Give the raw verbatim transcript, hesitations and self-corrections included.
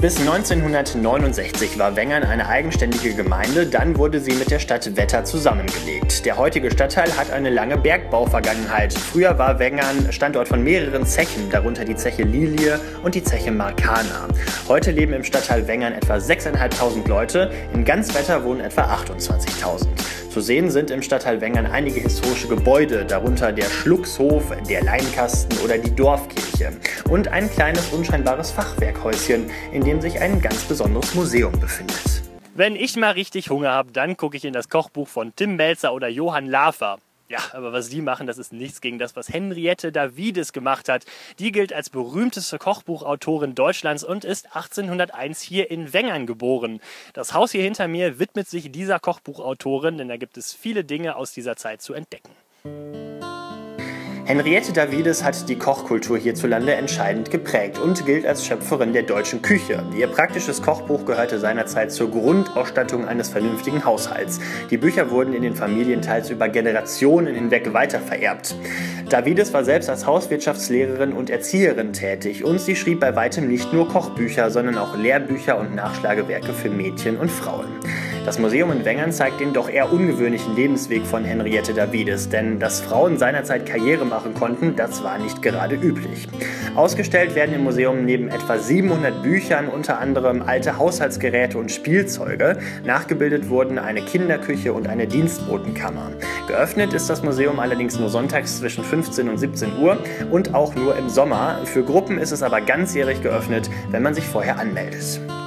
Bis neunzehnhundertneunundsechzig war Wengern eine eigenständige Gemeinde, dann wurde sie mit der Stadt Wetter zusammengelegt. Der heutige Stadtteil hat eine lange Bergbauvergangenheit. Früher war Wengern Standort von mehreren Zechen, darunter die Zeche Lilie und die Zeche Markana. Heute leben im Stadtteil Wengern etwa sechstausendfünfhundert Leute, in ganz Wetter wohnen etwa achtundzwanzigtausend. Zu sehen sind im Stadtteil Wengern einige historische Gebäude, darunter der Schluckshof, der Leinkasten oder die Dorfkirche und ein kleines unscheinbares Fachwerkhäuschen, in dem sich ein ganz besonderes Museum befindet. Wenn ich mal richtig Hunger habe, dann gucke ich in das Kochbuch von Tim Mälzer oder Johann Lafer. Ja, aber was die machen, das ist nichts gegen das, was Henriette Davides gemacht hat. Die gilt als berühmteste Kochbuchautorin Deutschlands und ist achtzehnhunderteins hier in Wengern geboren. Das Haus hier hinter mir widmet sich dieser Kochbuchautorin, denn da gibt es viele Dinge aus dieser Zeit zu entdecken. Henriette Davides hat die Kochkultur hierzulande entscheidend geprägt und gilt als Schöpferin der deutschen Küche. Ihr praktisches Kochbuch gehörte seinerzeit zur Grundausstattung eines vernünftigen Haushalts. Die Bücher wurden in den Familien teils über Generationen hinweg weitervererbt. Davides war selbst als Hauswirtschaftslehrerin und Erzieherin tätig und sie schrieb bei weitem nicht nur Kochbücher, sondern auch Lehrbücher und Nachschlagewerke für Mädchen und Frauen. Das Museum in Wengern zeigt den doch eher ungewöhnlichen Lebensweg von Henriette Davides, denn dass Frauen seinerzeit Karriere machen konnten, das war nicht gerade üblich. Ausgestellt werden im Museum neben etwa siebenhundert Büchern unter anderem alte Haushaltsgeräte und Spielzeuge. Nachgebildet wurden eine Kinderküche und eine Dienstbotenkammer. Geöffnet ist das Museum allerdings nur sonntags zwischen fünfzehn und siebzehn Uhr und auch nur im Sommer. Für Gruppen ist es aber ganzjährig geöffnet, wenn man sich vorher anmeldet.